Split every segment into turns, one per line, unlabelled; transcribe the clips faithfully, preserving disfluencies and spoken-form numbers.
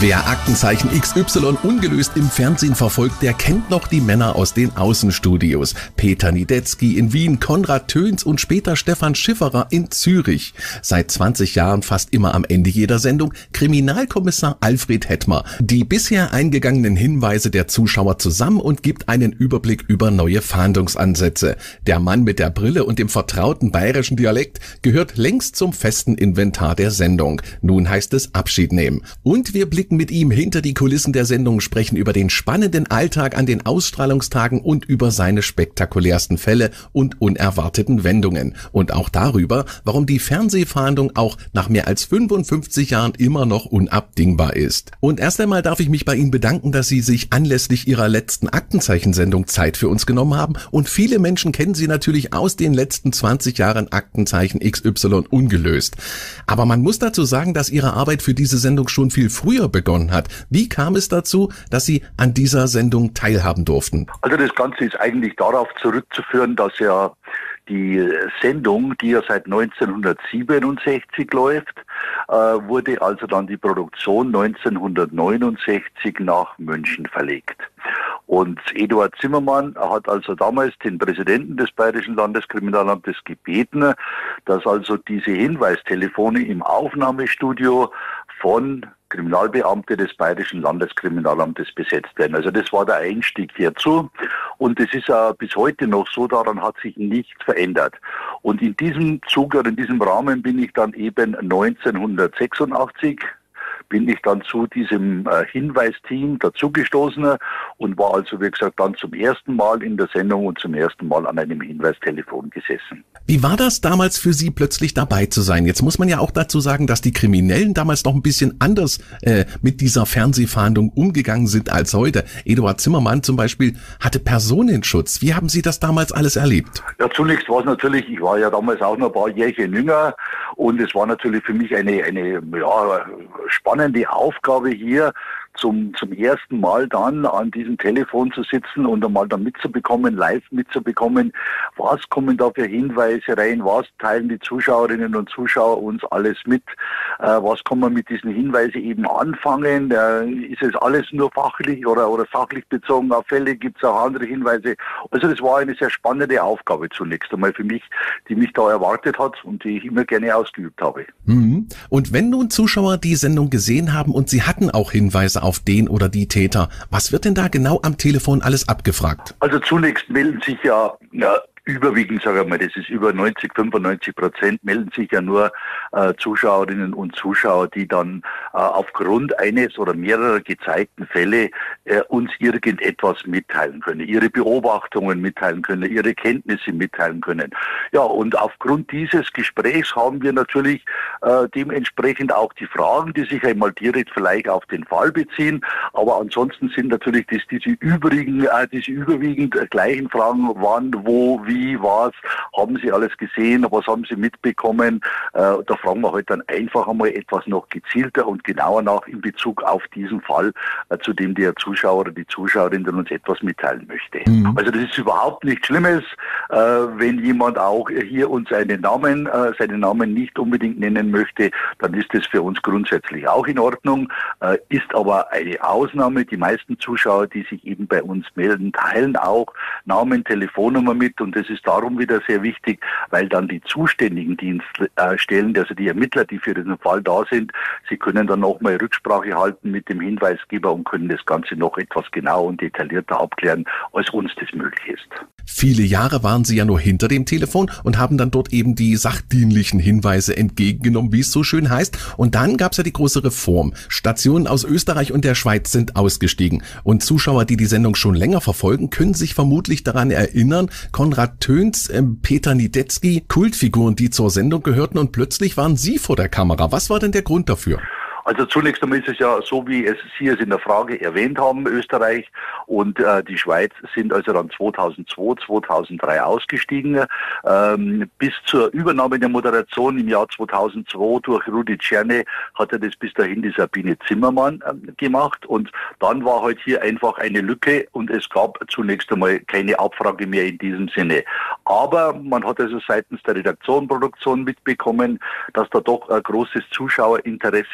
Wer Aktenzeichen X Y ungelöst im Fernsehen verfolgt, der kennt noch die Männer aus den Außenstudios. Peter Niedetzky in Wien, Konrad Töns und später Stefan Schifferer in Zürich. Seit zwanzig Jahren fast immer am Ende jeder Sendung Kriminalkommissar Alfred Hettmer. Die bisher eingegangenen Hinweise der Zuschauer zusammen und gibt einen Überblick über neue Fahndungsansätze. Der Mann mit der Brille und dem vertrauten bayerischen Dialekt gehört längst zum festen Inventar der Sendung. Nun heißt es Abschied nehmen. Und wir blicken mit ihm hinter die Kulissen der Sendung, sprechen über den spannenden Alltag an den Ausstrahlungstagen und über seine spektakulärsten Fälle und unerwarteten Wendungen. Und auch darüber, warum die Fernsehfahndung auch nach mehr als fünfundfünfzig Jahren immer noch unabdingbar ist. Und erst einmal darf ich mich bei Ihnen bedanken, dass Sie sich anlässlich Ihrer letzten Aktenzeichen-Sendung Zeit für uns genommen haben. Und viele Menschen kennen Sie natürlich aus den letzten zwanzig Jahren Aktenzeichen X Y ungelöst. Aber man muss dazu sagen, dass Ihre Arbeit für diese Sendung schon viel früher begonnen hat. Wie kam es dazu, dass Sie an dieser Sendung teilhaben durften?
Also das Ganze ist eigentlich darauf zurückzuführen, dass ja die Sendung, die ja seit neunzehnhundertsiebenundsechzig läuft, äh, wurde also dann die Produktion neunzehnhundertneunundsechzig nach München verlegt. Und Eduard Zimmermann hat also damals den Präsidenten des Bayerischen Landeskriminalamtes gebeten, dass also diese Hinweistelefone im Aufnahmestudio von Kriminalbeamte des Bayerischen Landeskriminalamtes besetzt werden. Also das war der Einstieg hierzu. Und es ist ja bis heute noch so, daran hat sich nichts verändert. Und in diesem Zug oder in diesem Rahmen bin ich dann eben neunzehnhundertsechsundachtzig bin ich dann zu diesem äh, Hinweisteam dazugestoßen und war also, wie gesagt, dann zum ersten Mal in der Sendung und zum ersten Mal an einem Hinweistelefon gesessen.
Wie war das damals für Sie, plötzlich dabei zu sein? Jetzt muss man ja auch dazu sagen, dass die Kriminellen damals noch ein bisschen anders äh, mit dieser Fernsehfahndung umgegangen sind als heute. Eduard Zimmermann zum Beispiel hatte Personenschutz. Wie haben Sie das damals alles erlebt?
Ja, zunächst war es natürlich, ich war ja damals auch noch ein paar Jährchen jünger und es war natürlich für mich eine, eine ja, spannende Aufgabe hier, zum zum ersten Mal dann an diesem Telefon zu sitzen und einmal dann mitzubekommen, live mitzubekommen, was kommen da für Hinweise rein, was teilen die Zuschauerinnen und Zuschauer uns alles mit, äh, was kann man mit diesen Hinweisen eben anfangen, äh, ist es alles nur fachlich oder, oder sachlich bezogen auf Fälle, gibt es auch andere Hinweise. Also das war eine sehr spannende Aufgabe zunächst einmal für mich, die mich da erwartet hat und die ich immer gerne ausgeübt habe.
Mhm. Und wenn nun Zuschauer die Sendung gesehen haben und sie hatten auch Hinweise auf den oder die Täter, was wird denn da genau am Telefon alles abgefragt?
Also zunächst melden sich ja, ja überwiegend, sage ich mal, das ist über neunzig, fünfundneunzig Prozent, melden sich ja nur äh, Zuschauerinnen und Zuschauer, die dann äh, aufgrund eines oder mehrerer gezeigten Fälle äh, uns irgendetwas mitteilen können, ihre Beobachtungen mitteilen können, ihre Kenntnisse mitteilen können. Ja, und aufgrund dieses Gesprächs haben wir natürlich äh, dementsprechend auch die Fragen, die sich einmal direkt vielleicht auf den Fall beziehen, aber ansonsten sind natürlich das, diese übrigen, äh, diese überwiegend äh, gleichen Fragen, wann, wo, wie, Wie, was, haben Sie alles gesehen, was haben Sie mitbekommen? Äh, da fragen wir halt dann einfach einmal etwas noch gezielter und genauer nach in Bezug auf diesen Fall, äh, zu dem der Zuschauer oder die Zuschauerin dann uns etwas mitteilen möchte. Mhm. Also das ist überhaupt nichts Schlimmes, äh, wenn jemand auch hier uns einen Namen, äh, seinen Namen nicht unbedingt nennen möchte, dann ist das für uns grundsätzlich auch in Ordnung, äh, ist aber eine Ausnahme. Die meisten Zuschauer, die sich eben bei uns melden, teilen auch Namen, Telefonnummer mit und das ist darum wieder sehr wichtig, weil dann die zuständigen Dienststellen, also die Ermittler, die für diesen Fall da sind, sie können dann nochmal Rücksprache halten mit dem Hinweisgeber und können das Ganze noch etwas genauer und detaillierter abklären, als uns das möglich ist.
Viele Jahre waren Sie ja nur hinter dem Telefon und haben dann dort eben die sachdienlichen Hinweise entgegengenommen, wie es so schön heißt. Und dann gab es ja die große Reform. Stationen aus Österreich und der Schweiz sind ausgestiegen. Und Zuschauer, die die Sendung schon länger verfolgen, können sich vermutlich daran erinnern, Konrad Töns, äh, Peter Niedetzky, Kultfiguren, die zur Sendung gehörten und plötzlich waren Sie vor der Kamera. Was war denn der Grund dafür?
Also zunächst einmal ist es ja so, wie es Sie es in der Frage erwähnt haben, Österreich und äh, die Schweiz sind also dann zweitausendzwei, zweitausenddrei ausgestiegen. Ähm, bis zur Übernahme der Moderation im Jahr zweitausendzwei durch Rudi Czerne hatte das bis dahin die Sabine Zimmermann äh, gemacht und dann war halt hier einfach eine Lücke und es gab zunächst einmal keine Abfrage mehr in diesem Sinne. Aber man hat also seitens der Redaktion, Produktion mitbekommen, dass da doch ein großes Zuschauerinteresse da ist.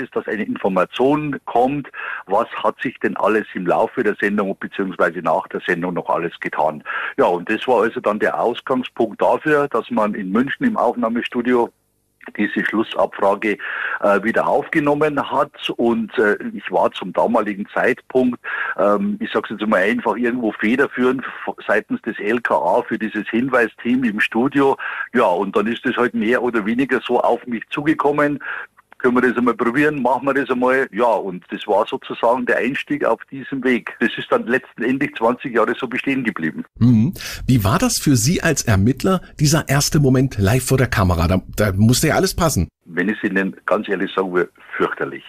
ist, dass eine Information kommt, was hat sich denn alles im Laufe der Sendung bzw. nach der Sendung noch alles getan. Ja, und das war also dann der Ausgangspunkt dafür, dass man in München im Aufnahmestudio diese Schlussabfrage äh, wieder aufgenommen hat und äh, ich war zum damaligen Zeitpunkt, ähm, ich sage es jetzt mal einfach, irgendwo federführend seitens des L K A für dieses Hinweisteam im Studio. Ja, und dann ist es halt mehr oder weniger so auf mich zugekommen. Können wir das einmal probieren? Machen wir das einmal? Ja, und das war sozusagen der Einstieg auf diesem Weg. Das ist dann letztendlich zwanzig Jahre so bestehen geblieben.
Mhm. Wie war das für Sie als Ermittler, dieser erste Moment live vor der Kamera? Da, da musste ja alles passen.
Wenn ich es Ihnen ganz ehrlich sagen will, fürchterlich.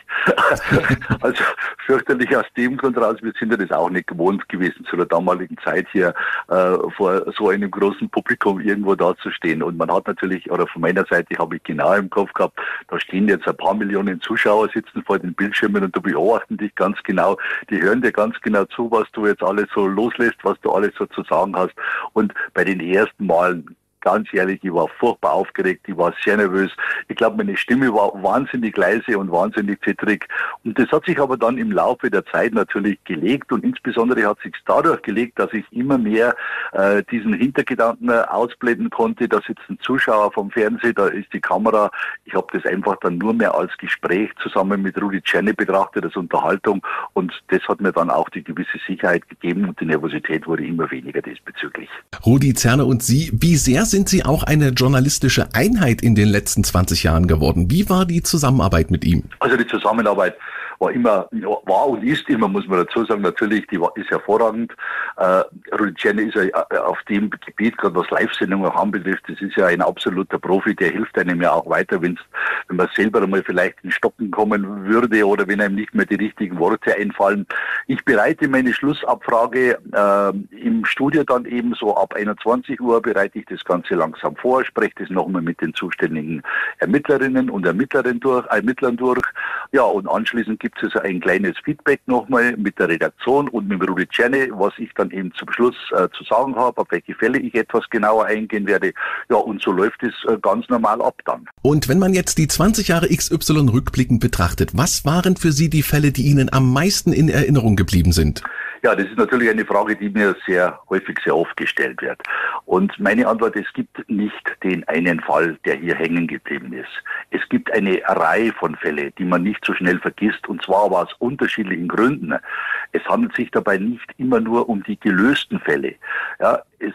Also fürchterlich aus dem Grund raus, wir sind ja das auch nicht gewohnt gewesen, zu der damaligen Zeit hier äh, vor so einem großen Publikum irgendwo dazustehen. Und man hat natürlich, oder von meiner Seite habe ich genau im Kopf gehabt, da stehen jetzt ein paar Millionen Zuschauer, sitzen vor den Bildschirmen und da beobachten dich ganz genau. Die hören dir ganz genau zu, was du jetzt alles so loslässt, was du alles so zu sagen hast. Und bei den ersten Malen, ganz ehrlich, ich war furchtbar aufgeregt, ich war sehr nervös. Ich glaube, meine Stimme war wahnsinnig leise und wahnsinnig zittrig. Und das hat sich aber dann im Laufe der Zeit natürlich gelegt und insbesondere hat sich dadurch gelegt, dass ich immer mehr äh, diesen Hintergedanken ausblenden konnte. Da sitzen Zuschauer vom Fernsehen, da ist die Kamera. Ich habe das einfach dann nur mehr als Gespräch zusammen mit Rudi Czerny betrachtet, als Unterhaltung. Und das hat mir dann auch die gewisse Sicherheit gegeben und die Nervosität wurde immer weniger diesbezüglich.
Rudi Zerner und Sie, wie sehr sind Sie auch eine journalistische Einheit in den letzten zwanzig Jahren geworden? Wie war die Zusammenarbeit mit ihm?
Also die Zusammenarbeit war immer, war und ist immer, muss man dazu sagen, natürlich, die war, ist hervorragend. Äh, Rudi Czerny ist ja auf dem Gebiet, gerade was Live-Sendungen haben betrifft, das ist ja ein absoluter Profi, der hilft einem ja auch weiter, wenn's, wenn man selber einmal vielleicht in Stocken kommen würde oder wenn einem nicht mehr die richtigen Worte einfallen. Ich bereite meine Schlussabfrage äh, im Studio dann eben so ab einundzwanzig Uhr, bereite ich das Ganze langsam vor, spreche das nochmal mit den zuständigen Ermittlerinnen und Ermittlern durch, Ermittlern durch. Ja, und anschließend gibt es also ein kleines Feedback nochmal mit der Redaktion und mit Rudi Czerny, was ich dann eben zum Schluss äh, zu sagen habe, auf welche Fälle ich etwas genauer eingehen werde. Ja, und so läuft es äh, ganz normal ab dann.
Und wenn man jetzt die zwanzig Jahre X Y rückblickend betrachtet, was waren für Sie die Fälle, die Ihnen am meisten in Erinnerung geblieben sind?
Ja, das ist natürlich eine Frage, die mir sehr häufig, sehr oft gestellt wird. Und meine Antwort, es gibt nicht den einen Fall, der hier hängen geblieben ist. Es gibt eine Reihe von Fällen, die man nicht so schnell vergisst, und zwar aber aus unterschiedlichen Gründen. Es handelt sich dabei nicht immer nur um die gelösten Fälle. Ja, es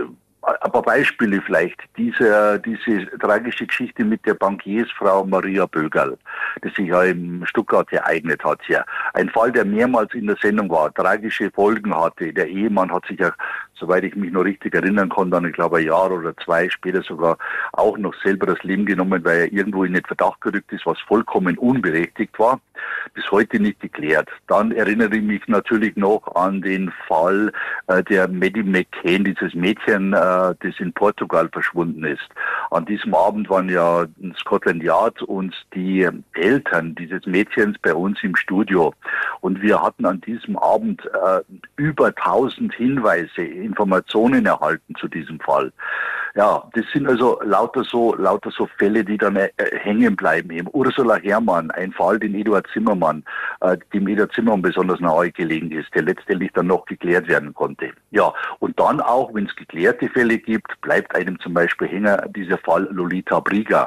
ein paar Beispiele vielleicht. Diese, diese tragische Geschichte mit der Bankiersfrau Maria Bögerl, die sich ja in Stuttgart ereignet hat hier. Ein Fall, der mehrmals in der Sendung war, tragische Folgen hatte. Der Ehemann hat sich ja, soweit ich mich noch richtig erinnern kann, dann ich glaube ein Jahr oder zwei später sogar auch noch selber das Leben genommen, weil er irgendwo in den Verdacht gerückt ist, was vollkommen unberechtigt war. Bis heute nicht geklärt. Dann erinnere ich mich natürlich noch an den Fall äh, der Maddie McCann, dieses Mädchen, äh, das in Portugal verschwunden ist. An diesem Abend waren ja Scotland Yard und die Eltern dieses Mädchens bei uns im Studio. Und wir hatten an diesem Abend äh, über tausend Hinweise, Informationen erhalten zu diesem Fall. Ja, das sind also lauter so, lauter so Fälle, die dann äh, hängen bleiben. Eben Ursula Herrmann, ein Fall, den Eduard Zimmermann, äh, dem Eduard Zimmermann besonders nahe gelegen ist, der letztendlich dann noch geklärt werden konnte. Ja, und dann auch, wenn es geklärte Fälle gibt, bleibt einem zum Beispiel hängen dieser Fall Lolita Brieger.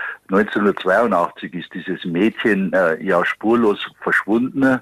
neunzehnhundertzweiundachtzig ist dieses Mädchen äh, ja spurlos verschwunden.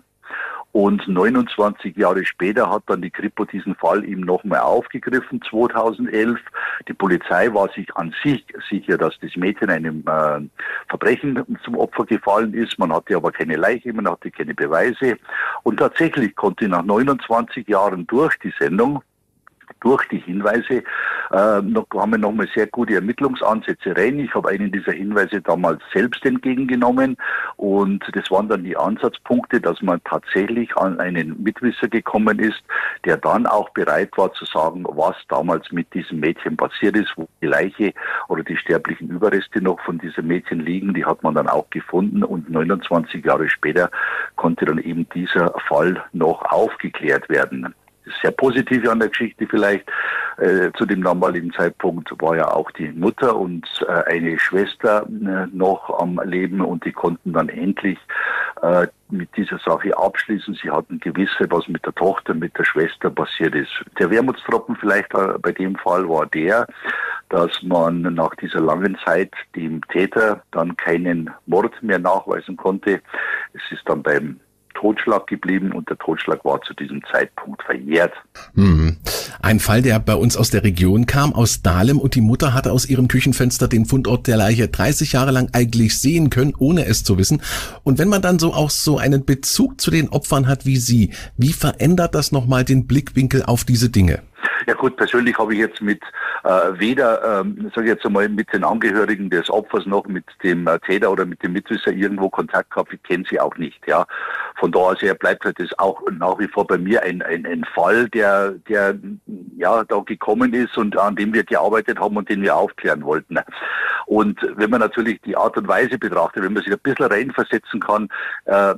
Und neunundzwanzig Jahre später hat dann die Kripo diesen Fall eben nochmal aufgegriffen, zweitausendelf. Die Polizei war sich an sich sicher, dass das Mädchen einem äh, Verbrechen zum Opfer gefallen ist. Man hatte aber keine Leiche, man hatte keine Beweise. Und tatsächlich konnte nach neunundzwanzig Jahren durch die Sendung, durch die Hinweise äh, noch, haben wir nochmal sehr gute Ermittlungsansätze rein. Ich habe einen dieser Hinweise damals selbst entgegengenommen und das waren dann die Ansatzpunkte, dass man tatsächlich an einen Mitwisser gekommen ist, der dann auch bereit war zu sagen, was damals mit diesem Mädchen passiert ist, wo die Leiche oder die sterblichen Überreste noch von diesem Mädchen liegen. Die hat man dann auch gefunden und neunundzwanzig Jahre später konnte dann eben dieser Fall noch aufgeklärt werden. Das sehr Positive an der Geschichte vielleicht, Äh, zu dem damaligen Zeitpunkt war ja auch die Mutter und äh, eine Schwester äh, noch am Leben und die konnten dann endlich äh, mit dieser Sache abschließen. Sie hatten gewisse, was mit der Tochter, mit der Schwester passiert ist. Der Wermutstropfen vielleicht äh, bei dem Fall war der, dass man nach dieser langen Zeit dem Täter dann keinen Mord mehr nachweisen konnte. Es ist dann beim Totschlag geblieben und der Totschlag war zu diesem Zeitpunkt verjährt.
Hm. Ein Fall, der bei uns aus der Region kam, aus Dahlem, und die Mutter hatte aus ihrem Küchenfenster den Fundort der Leiche dreißig Jahre lang eigentlich sehen können, ohne es zu wissen. Und wenn man dann so auch so einen Bezug zu den Opfern hat wie Sie, wie verändert das nochmal den Blickwinkel auf diese Dinge?
Ja gut, persönlich habe ich jetzt mit äh, weder, ähm, sage ich jetzt einmal, mit den Angehörigen des Opfers noch mit dem äh, Täter oder mit dem Mitwisser irgendwo Kontakt gehabt. Ich kenne sie auch nicht. Ja, von da aus her bleibt halt das auch nach wie vor bei mir ein ein, ein Fall, der der ja da gekommen ist und an dem wir gearbeitet haben und den wir aufklären wollten. Und wenn man natürlich die Art und Weise betrachtet, wenn man sich ein bisschen reinversetzen kann äh,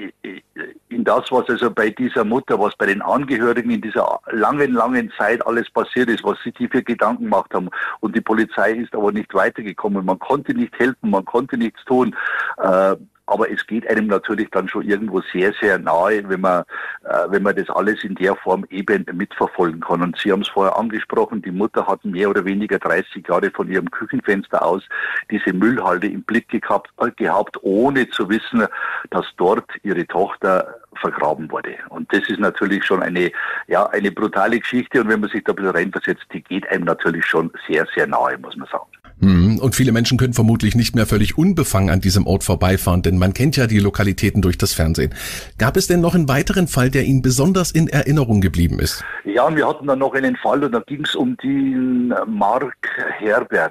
in das, was also bei dieser Mutter, was bei den Angehörigen in dieser langen, langen Zeit alles passiert ist, was sie die für Gedanken gemacht haben. Und die Polizei ist aber nicht weitergekommen. Man konnte nicht helfen, man konnte nichts tun. Äh, Aber es geht einem natürlich dann schon irgendwo sehr, sehr nahe, wenn man, äh, wenn man das alles in der Form eben mitverfolgen kann. Und Sie haben es vorher angesprochen, die Mutter hat mehr oder weniger dreißig Jahre von ihrem Küchenfenster aus diese Müllhalde im Blick gehabt, äh, gehabt, ohne zu wissen, dass dort ihre Tochter vergraben wurde. Und das ist natürlich schon eine, ja, eine brutale Geschichte. Und wenn man sich da ein bisschen reinversetzt, die geht einem natürlich schon sehr, sehr nahe, muss man sagen.
Und viele Menschen können vermutlich nicht mehr völlig unbefangen an diesem Ort vorbeifahren, denn man kennt ja die Lokalitäten durch das Fernsehen. Gab es denn noch einen weiteren Fall, der Ihnen besonders in Erinnerung geblieben ist?
Ja, wir hatten dann noch einen Fall und da ging es um den Mark Herbert.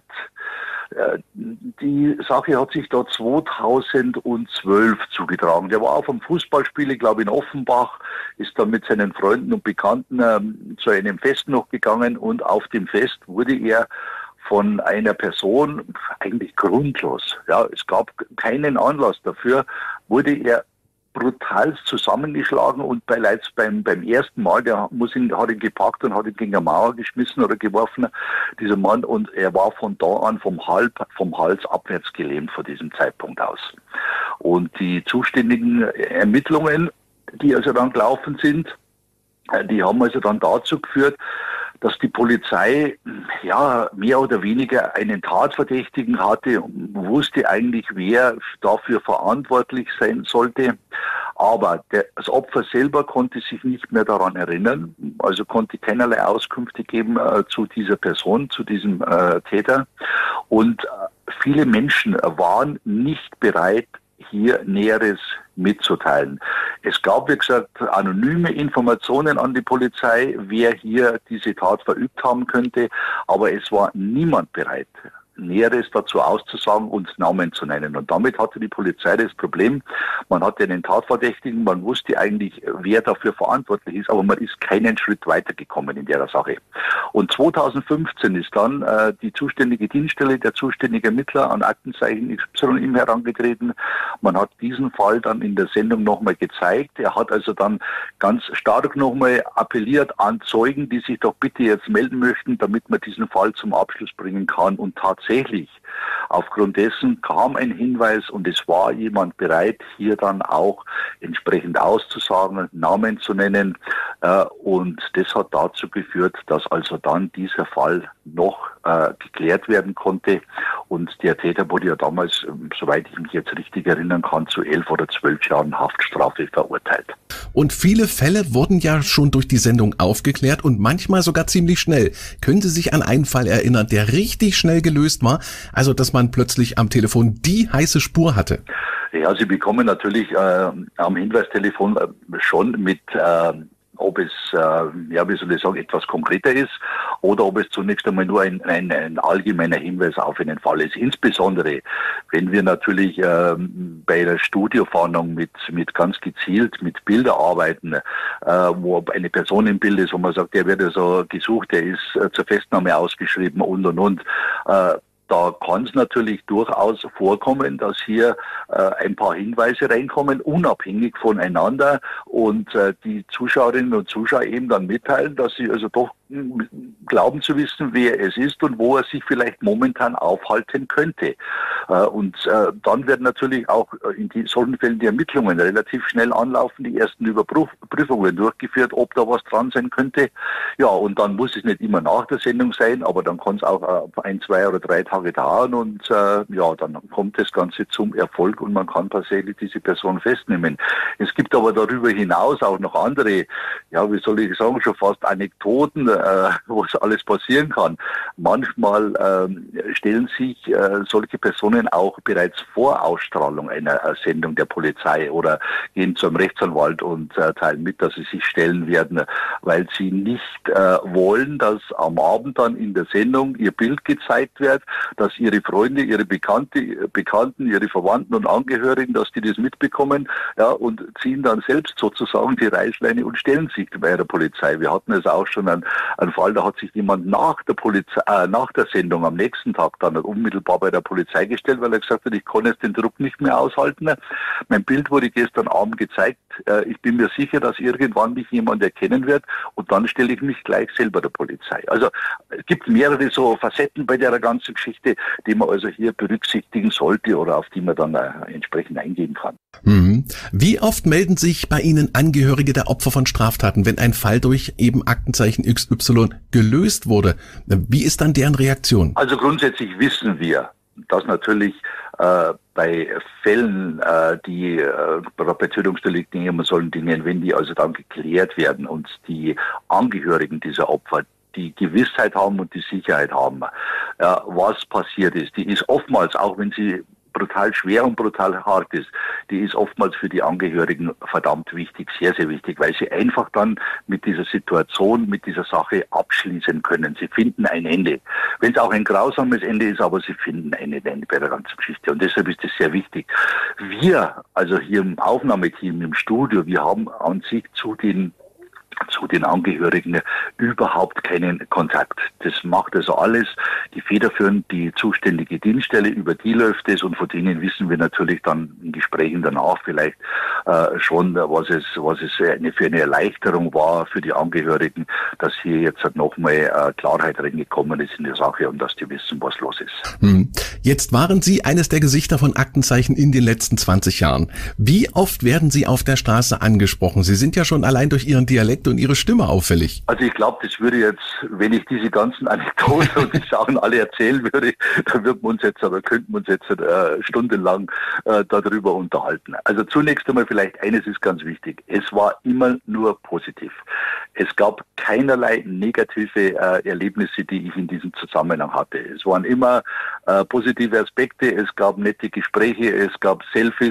Die Sache hat sich da zweitausendzwölf zugetragen. Der war auf einem Fußballspiel, ich glaube in Offenbach, ist dann mit seinen Freunden und Bekannten ähm, zu einem Fest noch gegangen und auf dem Fest wurde er von einer Person, eigentlich grundlos, ja, es gab keinen Anlass dafür, wurde er brutal zusammengeschlagen und bereits beim, beim ersten Mal, der muss ihn, hat ihn gepackt und hat ihn gegen eine Mauer geschmissen oder geworfen, dieser Mann, und er war von da an vom, Halb, vom Hals abwärts gelähmt von diesem Zeitpunkt aus. Und die zuständigen Ermittlungen, die also dann gelaufen sind, die haben also dann dazu geführt, dass die Polizei ja mehr oder weniger einen Tatverdächtigen hatte und wusste eigentlich, wer dafür verantwortlich sein sollte. Aber der, das Opfer selber konnte sich nicht mehr daran erinnern, also konnte keinerlei Auskünfte geben äh, zu dieser Person, zu diesem äh, Täter. Und äh, viele Menschen waren nicht bereit, hier Näheres mitzuteilen. Es gab, wie gesagt, anonyme Informationen an die Polizei, wer hier diese Tat verübt haben könnte, aber es war niemand bereit, Näheres dazu auszusagen und Namen zu nennen. Und damit hatte die Polizei das Problem, man hatte einen Tatverdächtigen, man wusste eigentlich, wer dafür verantwortlich ist, aber man ist keinen Schritt weitergekommen in der Sache. Und zweitausendfünfzehn ist dann äh, die zuständige Dienststelle, der zuständige Ermittler an Aktenzeichen X Y herangetreten. Man hat diesen Fall dann in der Sendung nochmal gezeigt. Er hat also dann ganz stark nochmal appelliert an Zeugen, die sich doch bitte jetzt melden möchten, damit man diesen Fall zum Abschluss bringen kann. Und tatsächlich Tatsächlich, aufgrund dessen kam ein Hinweis und es war jemand bereit, hier dann auch entsprechend auszusagen, Namen zu nennen. Äh, und das hat dazu geführt, dass also dann dieser Fall noch äh, geklärt werden konnte. Und der Täter wurde ja damals, soweit ich mich jetzt richtig erinnern kann, zu elf oder zwölf Jahren Haftstrafe verurteilt.
Und viele Fälle wurden ja schon durch die Sendung aufgeklärt und manchmal sogar ziemlich schnell. Können Sie sich an einen Fall erinnern, der richtig schnell gelöst war? Also, dass man plötzlich am Telefon die heiße Spur hatte?
Ja, Sie bekommen natürlich äh, am Hinweistelefon äh, schon mit, äh, ob es, äh, ja, wie soll ich sagen, etwas konkreter ist oder ob es zunächst einmal nur ein, ein, ein allgemeiner Hinweis auf einen Fall ist. Insbesondere, wenn wir natürlich äh, bei der Studiofahndung mit, mit ganz gezielt mit Bildern arbeiten, äh, wo eine Person im Bild ist, wo man sagt, der wird also gesucht, der ist äh, zur Festnahme ausgeschrieben und und und. Äh, Da kann es natürlich durchaus vorkommen, dass hier äh, ein paar Hinweise reinkommen, unabhängig voneinander und äh, die Zuschauerinnen und Zuschauer eben dann mitteilen, dass sie also doch glauben zu wissen, wer es ist und wo er sich vielleicht momentan aufhalten könnte. Und dann werden natürlich auch in die, solchen Fällen die Ermittlungen relativ schnell anlaufen, die ersten Überprüfungen durchgeführt, ob da was dran sein könnte. Ja, und dann muss es nicht immer nach der Sendung sein, aber dann kann es auch ein, zwei oder drei Tage dauern und äh, ja, dann kommt das Ganze zum Erfolg und man kann tatsächlich diese Person festnehmen. Es gibt aber darüber hinaus auch noch andere, ja, wie soll ich sagen, schon fast Anekdoten, äh, was alles passieren kann. Manchmal äh, stellen sich äh, solche Personen auch bereits vor Ausstrahlung einer äh, Sendung der Polizei oder gehen zum Rechtsanwalt und äh, teilen mit, dass sie sich stellen werden, weil sie nicht äh, wollen, dass am Abend dann in der Sendung ihr Bild gezeigt wird, dass ihre Freunde, ihre Bekannte, Bekannten, ihre Verwandten und Angehörigen, dass die das mitbekommen, ja, und ziehen dann selbst sozusagen die Reißleine und stellen sich bei der Polizei. Wir hatten also auch schon einen, einen Fall, da hat sich jemand nach der Polizei, äh, nach der Sendung am nächsten Tag dann unmittelbar bei der Polizei gestellt, weil er gesagt hat, ich kann jetzt den Druck nicht mehr aushalten. Mein Bild wurde gestern Abend gezeigt. Äh, ich bin mir sicher, dass irgendwann mich jemand erkennen wird und dann stelle ich mich gleich selber der Polizei. Also es gibt mehrere so Facetten bei der ganzen Geschichte, die man also hier berücksichtigen sollte oder auf die man dann äh, entsprechend eingehen kann.
Mhm. Wie oft melden sich bei Ihnen Angehörige der Opfer von Straftaten, wenn ein Fall durch eben Aktenzeichen X Y gelöst wurde? Wie ist dann deren Reaktion?
Also grundsätzlich wissen wir, dass natürlich äh, bei Fällen, äh, die äh, bei Tötungsdelikten immer sollen Dinge, wenn die also dann geklärt werden und die Angehörigen dieser Opfer die Gewissheit haben und die Sicherheit haben, äh, was passiert ist, die ist oftmals, auch wenn sie brutal schwer und brutal hart ist, die ist oftmals für die Angehörigen verdammt wichtig, sehr, sehr wichtig, weil sie einfach dann mit dieser Situation, mit dieser Sache abschließen können. Sie finden ein Ende. Wenn es auch ein grausames Ende ist, aber sie finden ein Ende bei der ganzen Geschichte. Und deshalb ist es sehr wichtig. Wir, also hier im Aufnahmeteam, im Studio, wir haben an sich zu den zu den Angehörigen überhaupt keinen Kontakt. Das macht also alles die federführend die zuständige Dienststelle, über die läuft es und von denen wissen wir natürlich dann in Gesprächen danach vielleicht äh, schon, was es was es eine, für eine Erleichterung war für die Angehörigen, dass hier jetzt halt nochmal äh, Klarheit reingekommen ist in die Sache und dass die wissen, was los ist.
Hm. Jetzt waren Sie eines der Gesichter von Aktenzeichen in den letzten zwanzig Jahren. Wie oft werden Sie auf der Straße angesprochen? Sie sind ja schon allein durch Ihren Dialekt und Ihre Stimme auffällig.
Also ich glaube, das würde jetzt, wenn ich diese ganzen Anekdoten und die Sachen alle erzählen würde, dann würden wir uns jetzt, aber könnten wir uns jetzt äh, stundenlang äh, darüber unterhalten. Also zunächst einmal vielleicht eines ist ganz wichtig. Es war immer nur positiv. Es gab keinerlei negative äh, Erlebnisse, die ich in diesem Zusammenhang hatte. Es waren immer äh, positive Aspekte, es gab nette Gespräche, es gab Selfies,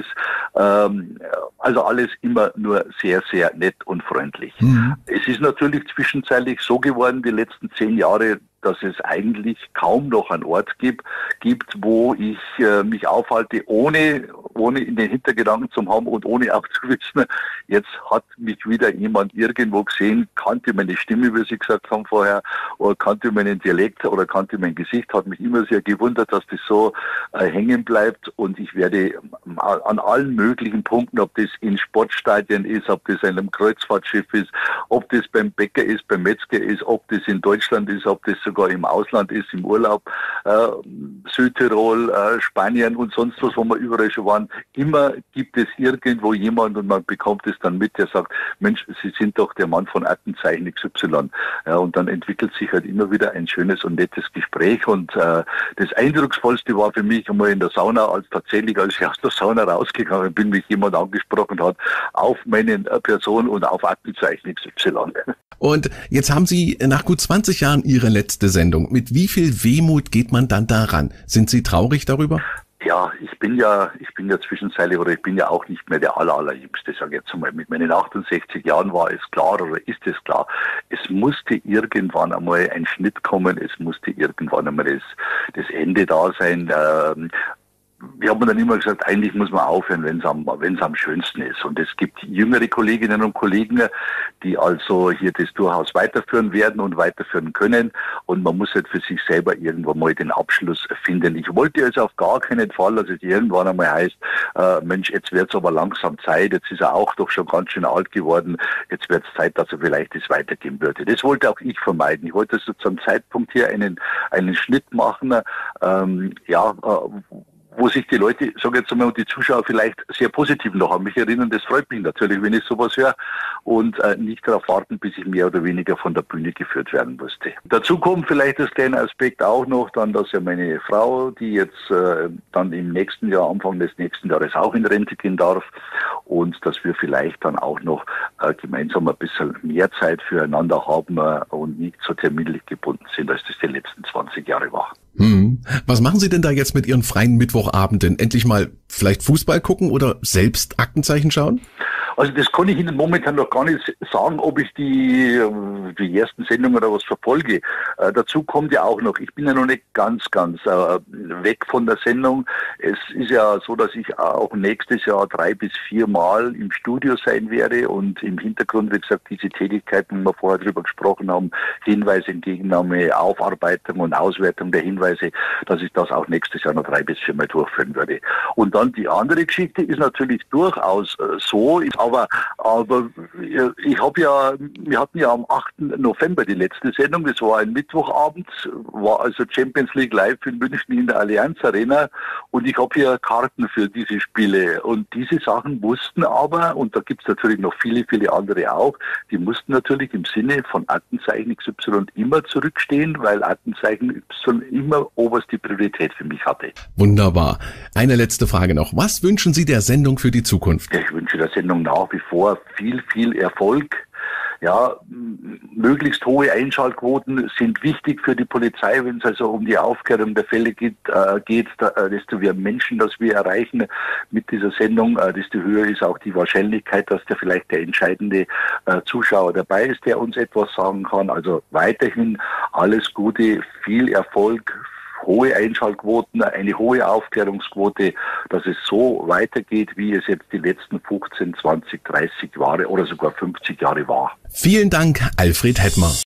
ähm, also alles immer nur sehr, sehr nett und freundlich. Mhm. Es ist natürlich zwischenzeitlich so geworden, die letzten zehn Jahre, dass es eigentlich kaum noch einen Ort gibt, gibt wo ich äh, mich aufhalte, ohne, ohne in den Hintergedanken zu haben und ohne auch zu wissen, jetzt hat mich wieder jemand irgendwo gesehen, kannte meine Stimme, wie Sie gesagt haben vorher, oder kannte meinen Dialekt oder kannte mein Gesicht, hat mich immer sehr gewundert, dass das so äh, hängen bleibt und ich werde an allen möglichen Punkten, ob das in Sportstadien ist, ob das in einem Kreuzfahrtschiff ist, ob das beim Bäcker ist, beim Metzger ist, ob das in Deutschland ist, ob das sogar im Ausland ist, im Urlaub, äh, Südtirol, äh, Spanien und sonst was, wo wir überall schon waren. Immer gibt es irgendwo jemand und man bekommt es dann mit, der sagt, Mensch, Sie sind doch der Mann von Aktenzeichen X Y. Ja, und dann entwickelt sich halt immer wieder ein schönes und nettes Gespräch und äh, das Eindrucksvollste war für mich einmal in der Sauna, als tatsächlich, als ich aus der Sauna rausgegangen bin, mich jemand angesprochen hat auf meine äh, Person und auf Aktenzeichen X Y.
Und jetzt haben Sie nach gut zwanzig Jahren Ihre letzte Sendung. Mit wie viel Wehmut geht man dann daran? Sind Sie traurig darüber?
Ja, ich bin ja, ich bin ja zwischenzeitlich oder ich bin ja auch nicht mehr der aller, allerjüngste, sage ich jetzt einmal. Mit meinen achtundsechzig Jahren war es klar oder ist es klar. Es musste irgendwann einmal ein Schnitt kommen, es musste irgendwann einmal das, das Ende da sein. Ähm, wir haben dann immer gesagt, eigentlich muss man aufhören, wenn es am, wenn es am schönsten ist. Und es gibt jüngere Kolleginnen und Kollegen, die also hier das durchaus weiterführen werden und weiterführen können. Und man muss halt für sich selber irgendwann mal den Abschluss finden. Ich wollte also auf gar keinen Fall, dass es irgendwann einmal heißt, äh, Mensch, jetzt wird es aber langsam Zeit, jetzt ist er auch doch schon ganz schön alt geworden, jetzt wird es Zeit, dass er vielleicht das weitergehen würde. Das wollte auch ich vermeiden. Ich wollte so zum Zeitpunkt hier einen, einen Schnitt machen, ähm, ja, äh, wo sich die Leute, sage jetzt einmal, und die Zuschauer vielleicht sehr positiv noch an mich erinnern. Das freut mich natürlich, wenn ich sowas höre und äh, nicht darauf warten, bis ich mehr oder weniger von der Bühne geführt werden musste. Dazu kommt vielleicht das kleine Aspekt auch noch, dann, dass ja meine Frau, die jetzt äh, dann im nächsten Jahr, Anfang des nächsten Jahres auch in Rente gehen darf und dass wir vielleicht dann auch noch äh, gemeinsam ein bisschen mehr Zeit füreinander haben äh, und nicht so terminlich gebunden sind, als das die letzten zwanzig Jahre war.
Hm. Was machen Sie denn da jetzt mit Ihren freien Mittwochabenden? Endlich mal vielleicht Fußball gucken oder selbst Aktenzeichen schauen?
Also das kann ich Ihnen momentan noch gar nicht sagen, ob ich die, die ersten Sendungen oder was verfolge. Äh, dazu kommt ja auch noch, ich bin ja noch nicht ganz, ganz äh, weg von der Sendung. Es ist ja so, dass ich auch nächstes Jahr drei bis vier Mal im Studio sein werde und im Hintergrund, wie gesagt, diese Tätigkeiten, wo wir vorher drüber gesprochen haben, Hinweise, Entgegennahme, Aufarbeitung und Auswertung der Hinweise, dass ich das auch nächstes Jahr noch drei bis vier Mal durchführen werde. Und dann die andere Geschichte ist natürlich durchaus äh, so, ist aber, aber ich habe ja, wir hatten ja am achten November die letzte Sendung, das war ein Mittwochabend, war also Champions League live in München in der Allianz Arena und ich habe hier Karten für diese Spiele und diese Sachen mussten aber, und da gibt es natürlich noch viele, viele andere auch, die mussten natürlich im Sinne von Aktenzeichen X Y immer zurückstehen, weil Aktenzeichen Y immer oberste Priorität für mich hatte.
Wunderbar. Eine letzte Frage noch. Was wünschen Sie der Sendung für die Zukunft?
Ich wünsche der Sendung nach wie vor viel, viel Erfolg. Ja, möglichst hohe Einschaltquoten sind wichtig für die Polizei, wenn es also um die Aufklärung der Fälle geht, äh, geht da, äh, desto mehr Menschen, das wir erreichen mit dieser Sendung, äh, desto höher ist auch die Wahrscheinlichkeit, dass da vielleicht der entscheidende äh, Zuschauer dabei ist, der uns etwas sagen kann. Also weiterhin alles Gute, viel Erfolg, hohe Einschaltquoten, eine hohe Aufklärungsquote, dass es so weitergeht, wie es jetzt die letzten fünfzehn, zwanzig, dreißig Jahre oder sogar fünfzig Jahre war.
Vielen Dank, Alfred Hettmer.